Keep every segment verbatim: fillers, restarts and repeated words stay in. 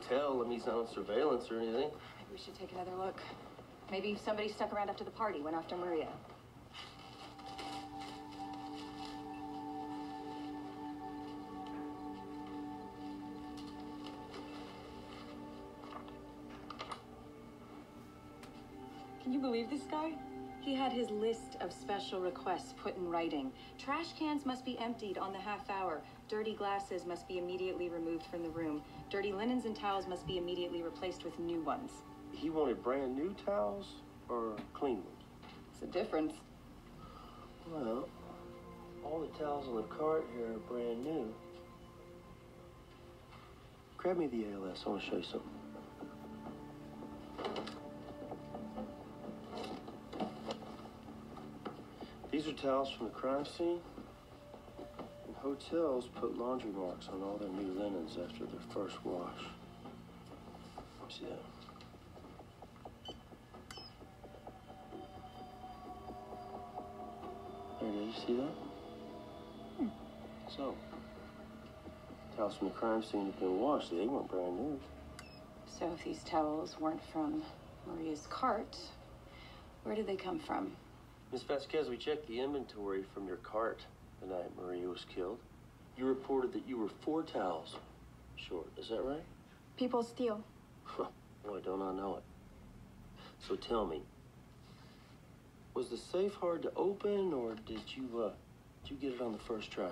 hotel. I mean, he's not on surveillance or anything. Maybe we should take another look. Maybe somebody stuck around after the party, went after Maria. Can you believe this guy? He had his list of special requests put in writing. Trash cans must be emptied on the half hour. Dirty glasses must be immediately removed from the room. Dirty linens and towels must be immediately replaced with new ones. He wanted brand new towels or clean ones? It's a difference. Well, all the towels on the cart here are brand new. Grab me the A L S. I want to show you something. These are towels from the crime scene. And hotels put laundry marks on all their new linens after their first wash. See that? There it is. You see that? Hmm. So, towels from the crime scene have been washed. They weren't brand new. So if these towels weren't from Maria's cart, where did they come from? Miss Vasquez, we checked the inventory from your cart the night Maria was killed. You reported that you were four towels short. Is that right? People steal. Boy, don't I know it. So tell me, was the safe hard to open, or did you, uh, did you get it on the first try?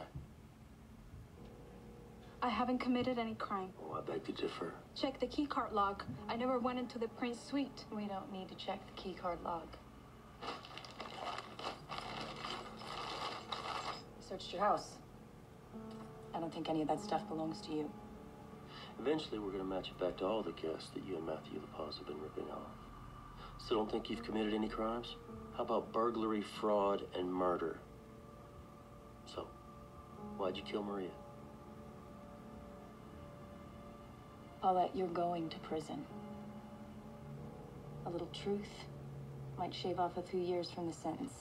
I haven't committed any crime. Oh, I beg to differ. Check the keycard log. I never went into the prince suite. We don't need to check the keycard log. Searched your house. I don't think any of that stuff belongs to you. Eventually, we're going to match it back to all the guests that you and Matthew La Paz have been ripping off. Still don't think you've committed any crimes? How about burglary, fraud, and murder? So, why'd you kill Maria? Paulette, you're going to prison. A little truth might shave off a few years from the sentence.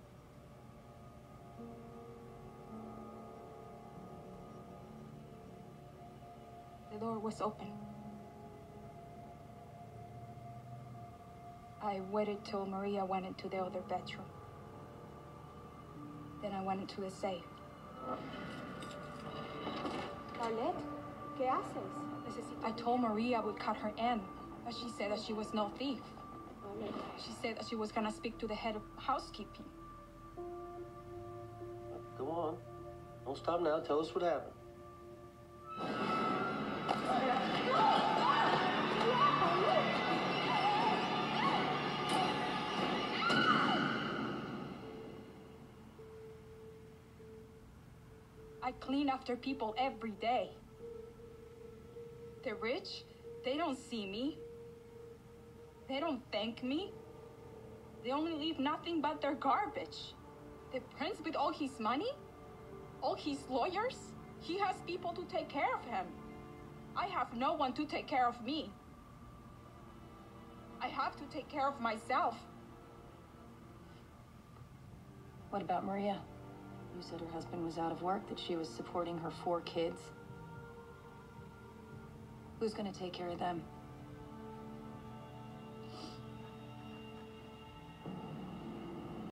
The door was open. I waited till Maria went into the other bedroom. Then I went into the safe. Carlet, ¿qué haces? I told Maria I would cut her in, but she said that she was no thief. She said that she was gonna speak to the head of housekeeping. Go on. Don't stop now. Tell us what happened. I clean after people every day. The rich, they don't see me. They don't thank me. They only leave nothing but their garbage. The prince with all his money, all his lawyers, he has people to take care of him. I have no one to take care of me. I have to take care of myself. What about Maria? You said her husband was out of work, that she was supporting her four kids. Who's gonna take care of them?